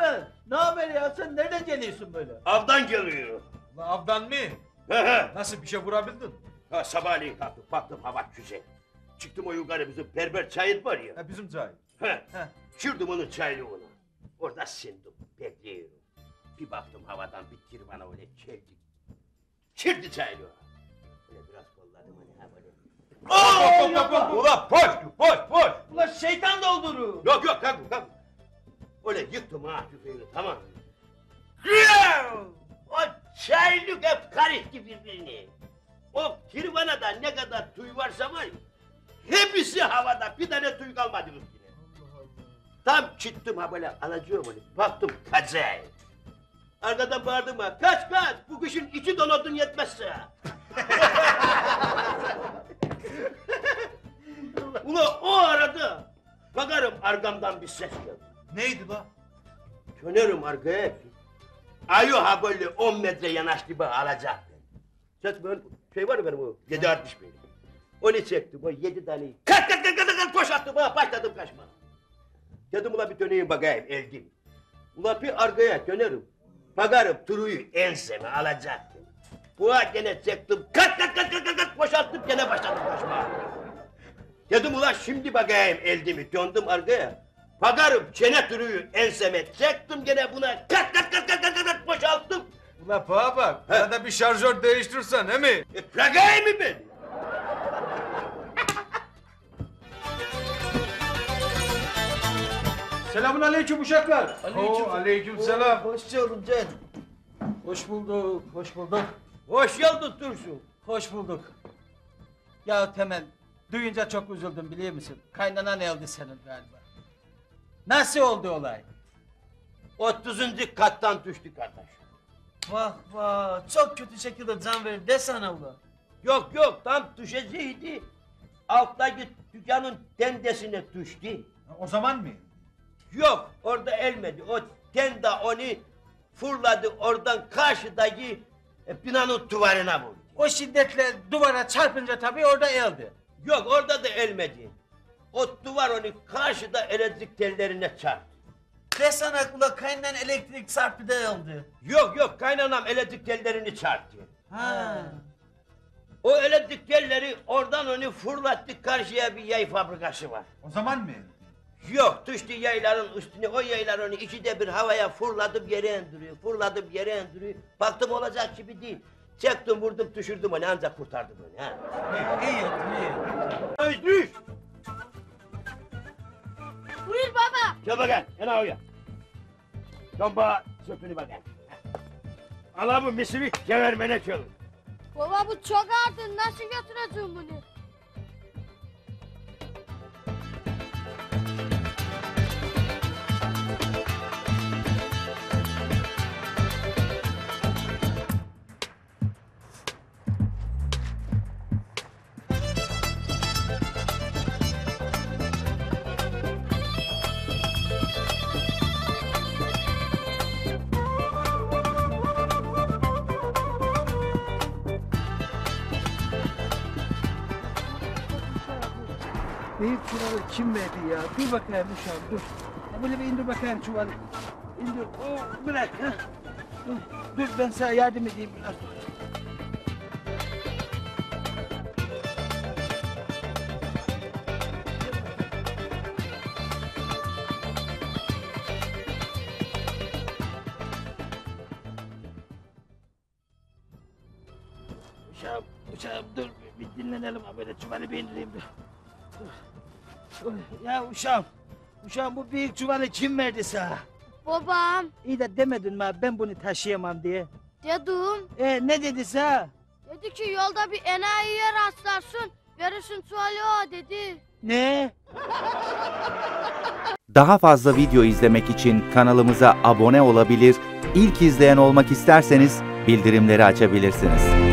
Muhammed, ne haber ya? Sen nereden geliyorsun böyle? Avdan geliyor. La avdan mı? He. Nasıl bir şey vurabildin? Ha, sabahleyin kalktım, baktım hava güzel. Çıktım o yukarı bizim berber çayır var ya. Ha bizim cahil. He. He. Sürdüm onun çaylığını. Orada sindim, bekliyorum. Bir baktım havadan bir tir bana öyle çeldi. Çirdi çaylığı. Böyle biraz kolladım hani ha böyle. Ulan boş. Ulan şeytan doldurur. Yok kalk. Öyle yıktım ha tüfeğini, tamam. O çaylık hep karıştı birbirini. O kirvanada ne kadar tüy varsa var ya, hepsi havada, bir tane tüy kalmadı üstüne. Tam çıktım ha böyle alacağım onu, baktım kazay. Arkadan bağırdım ha, kaç, bu kışın içi donatın yetmezse. Ula o arada, bakarım arkamdan bir ses geldi. Neydi la? Dönerim arkaya. Ayı ha böyle 10 metre yanaştı bana alacaktı. Ses böyle şey var ya benim o 7.60 benim. Onu çektim o 7 taneyi. Kalk koşattım ha, başladım kaçma. Dedim ulan bir döneyim bakayım eldim. Ulan bir arkaya dönerim. Bakarım turuyu enseme alacaktım. Buğa gene çektim. Kalk boşalttım gene başladım kaçma. Dedim ulan şimdi bakayım eldimi, döndüm arkaya. Bakarım çene turuyu enseme çektim gene buna kalk boşalttım. Ula bana bak, arada bir şarjör değiştirsen he mi? Bırakayım mı ben? Selamun aleyküm uşaklar. Aleykümselam. Hoş geldin Can. Hoş bulduk. Hoş geldin Dursun. Hoş bulduk. Ya Temel, duyunca çok üzüldüm biliyor musun? Kaynanan öldü senin galiba. Nasıl oldu olay? 30. kattan düştü kardeş. Vah, çok kötü şekilde can verir desene ulan. Yok tam düşecekti. Alttaki dükkanın tendesine düştü. O zaman mı? Yok orada elmedi. O tende onu fırladı oradan karşıdaki binanın duvarına vurdu. O şiddetle duvara çarpınca tabii orada öldü. Yok orada da elmedi. O duvar onu karşıda elektrik tellerine çarptı. Desene ulan kaynanan elektrik çarptı öldü. Yok kaynanam elektrik tellerini çarptı. Ha. O elektrik telleri oradan onu fırlattı karşıya bir yay fabrikası var. O zaman mı? Yok düştü yayların üstüne o yaylar onu ikide bir havaya fırladım yere indiriyor. Baktım olacak gibi değil. Çektim vurdum düşürdüm onu ancak kurtardım onu ha. İyi. Düş. Buyur baba. Gel bakayım yana oraya. Dön bana söpünü bakayım. Ala bu misiri gevermene çalın. Baba bu çok ağır. Nasıl götüreceğim bunu? Büyük çuvalı kim verdi ya? Dur bakayım uşağım dur. Ya böyle bir indir bakayım çuvalı. İndir. Oh, bırak. Ha. Dur ben sana yardım edeyim biraz. Uşağım dur bir dinlenelim ha böyle çuvalı bir indireyim dur. Ya uşağım bu büyük çuvalı kim verdi sana? Babam. İyi de demedin mi abi, ben bunu taşıyamam diye. Dedim. Ne dedi sana? Dedi ki yolda bir enayiye rastlarsın. Verirsin tuvali o dedi. Ne? Daha fazla video izlemek için kanalımıza abone olabilir, ilk izleyen olmak isterseniz bildirimleri açabilirsiniz.